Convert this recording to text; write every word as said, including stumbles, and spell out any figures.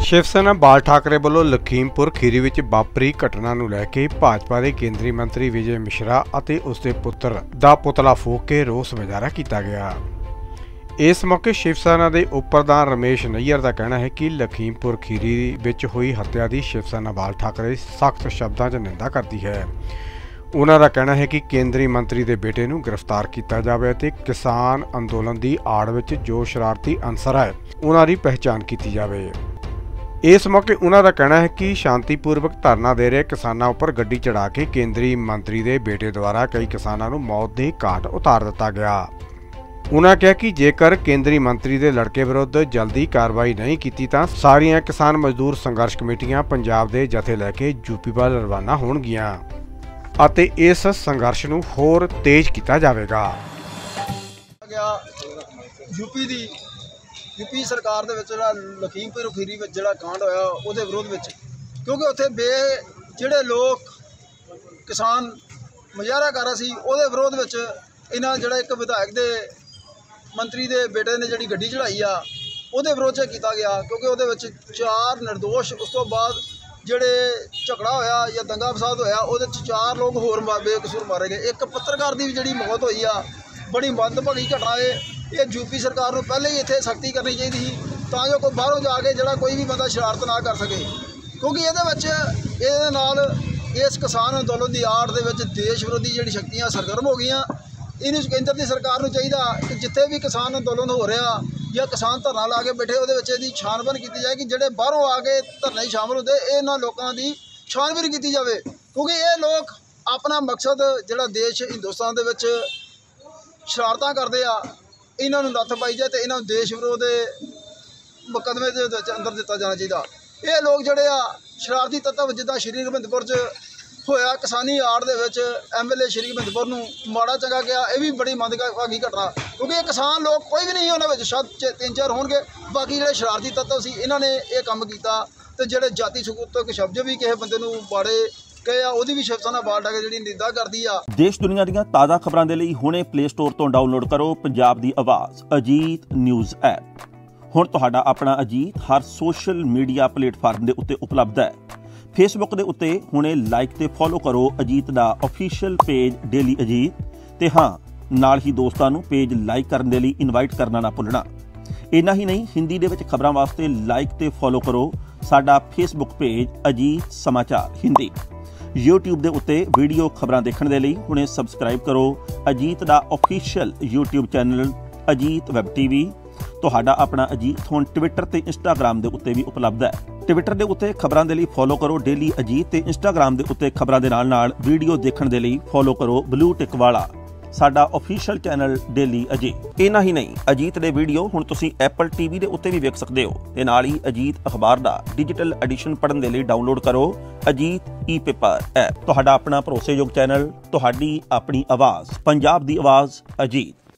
शिव सेना बाल ठाकरे वालों लखीमपुर खीरी विच वापरी घटना नूं लैके भाजपा के केंद्रीय मंत्री विजय मिश्रा और उसके पुत्र दा पुतला फूक के रोस मुजाहरा किया गया। इस मौके शिव सेना के उप प्रधान रमेश नैयर का कहना है कि लखीमपुर खीरी विच हुई हत्या की शिव सेना बाल ठाकरे सख्त शब्दों च निंदा करती है। उन्हां दा कहना है कि केंद्रीय मंत्री के बेटे नूं गिरफ्तार किया जाए ते किसान अंदोलन की आड़ विच जो शरारती अंसर है उन्हां दी पहचान की जाए। इस मौके उन्हां दा कहना है कि शांतिपूर्वक धरना दे रहे किसानों उपर गड्डी चढ़ा के केंद्रीय मंत्री के बेटे द्वारा कई किसानों नूं मौत की घाट उतार दिता गया। उन्होंने कहा कि जेकर केंद्रीय मंत्री के लड़के विरुद्ध जल्दी कार्रवाई नहीं की तो सारियां किसान मजदूर संघर्ष कमेटियां पंजाब के जथे लैके यूपी वाल रवाना होणगियां ਅਤੇ इस संघर्ष नूं होर तेज किया जाएगा। यूपी दी यूपी सरकार दे विच जिहड़ा लखीमपुर खीरी विच जिहड़ा कांड होया उहदे विरोध विच क्योंकि उत्थे बे जिहड़े लोग किसान मुजाहरा कर रहे सी उहदे विरोध विच इन्हां जिहड़ा एक विधायक दे मंत्री दे बेटे ने जिहड़ी गड्डी चढ़ाई आ उहदे विरोध च कीता गया क्योंकि उहदे विच चार निर्दोष उस तो बाद ਜਿਹੜੇ ਝਗੜਾ ਹੋਇਆ ਜਾਂ ਦੰਗਾ ਫਸਾਦ ਹੋਇਆ ਉਹਦੇ ਚ ਚਾਰ ਲੋਕ ਹੋਰ ਬੇਕਸੂਰ ਮਾਰੇ ਗਏ। ਇੱਕ ਪੱਤਰਕਾਰ ਦੀ ਵੀ ਜਿਹੜੀ ਮੌਤ ਹੋਈ ਆ ਬੜੀ ਮੰਦਭਾਗੀ ਘਟਨਾ ਹੈ। ਇਹ ਯੂਪੀ ਸਰਕਾਰ ਨੂੰ ਪਹਿਲੇ ਹੀ ਇੱਥੇ ਸਖਤੀ ਕਰਨੀ ਚਾਹੀਦੀ ਸੀ ਤਾਂ ਜੋ ਕੋਈ ਬਾਹਰੋਂ ਜਾ ਕੇ ਜਿਹੜਾ ਕੋਈ ਵੀ ਬੰਦਾ ਸ਼ਰਾਰਤ ਨਾ ਕਰ ਸਕੇ ਕਿਉਂਕਿ ਇਹਦੇ ਵਿੱਚ ਇਹਦੇ ਨਾਲ ਇਸ ਕਿਸਾਨ ਅੰਦੋਲਨ ਦੀ ਆੜ ਦੇ ਵਿੱਚ ਦੇਸ਼ ਵਿਰੋਧੀ ਜਿਹੜੀ ਸ਼ਕਤੀਆਂ ਸਰਗਰਮ ਹੋ ਗਈਆਂ। ਇਹਨੂੰ ਕੇਂਦਰ ਦੀ ਸਰਕਾਰ ਨੂੰ ਚਾਹੀਦਾ ਕਿ ਜਿੱਥੇ ਵੀ ਕਿਸਾਨ ਅੰਦੋਲਨ ਹੋ ਰਿਹਾ ਜਾਂ किसान धरना ला के बैठे वो छानबीन की जाए कि जोड़े बाहरों आके धरने शामिल होते इन्होंने लोगों की छानबीन की जाए क्योंकि ये लोग अपना मकसद जोड़ा देश हिंदुस्तान के शरारत करते हैं इन्हों नत्थ पाई जाए तो इन्होंने देश विरोध मुकदमे के अंदर दिता जाना चाहिए। ये लोग जोड़े शरारती तत्व जिदा श्री गोबिंदपुर होया किसानी आड़ दे विच M L A Shri Gobindpur नूं माड़ा चंगा गया ये भी बड़ी मंदभागी घटना क्योंकि ये किसान लोग कोई भी नहीं उन्होंने शायद तीन चार होणगे बाकी जिहड़े शरारती तत्व सी इन्हां ने ये काम कीता ते जिहड़े जाति सगुतक शब्द भी किसी बंदे नूं बाड़े कहे आ उहदी भी शिव सेना बाल ठाकरे जिहड़ी निंदा करदी आ। देश दुनिया दीआं ताज़ा खबरां दे लई हुणे प्ले स्टोर तो डाउनलोड करो पंजाब दी आवाज़ अजीत न्यूज़ ऐप। हुण तुहाडा अपना अजीत हर सोशल मीडिया प्लेटफार्म दे उत्ते उपलब्ध है। फेसबुक के उत्ते हुणे लाइक ते फॉलो करो अजीत दा ऑफिशियल पेज डेली अजीत ते हाँ नाल ही दोस्तां नूं पेज लाइक करन दे लई इनवाइट करना ना भुलना। इन्ना ही नहीं हिंदी दे विच खबरां वास्ते लाइक ते फॉलो करो साडा फेसबुक पेज अजीत समाचार हिंदी। यूट्यूब दे उत्ते वीडियो खबरां देखण दे लई हुणे सबसक्राइब करो अजीत दा official YouTube channel Ajit web TV. तुहाडा अपना अजीत हुण ट्विटर ते इंस्टाग्राम दे उत्ते भी उपलब्ध है। ट्विटर दे उत्ते खबरां दे लई फॉलो करो डेली अजीत ते इंस्टाग्राम दे उत्ते खबरां दे नाल नाल वीडियो देखण दे लई फॉलो करो ब्लू टिक वाला साडा ऑफिशियल चैनल डेली अजीत। इन्ना ही नहीं अजीत दे वीडियो हुण तुसीं एप्पल टीवी दे उत्ते भी वेख सकदे हो ते नाल ही अजीत अखबार दा डिजिटल एडिशन पढ़न दे लई डाउनलोड करो अजीत ई पेपर ऐप। तुहाडा अपना भरोसेयोग चैनल तुहाडी अपनी आवाज़ पंजाब दी आवाज़ अजीत।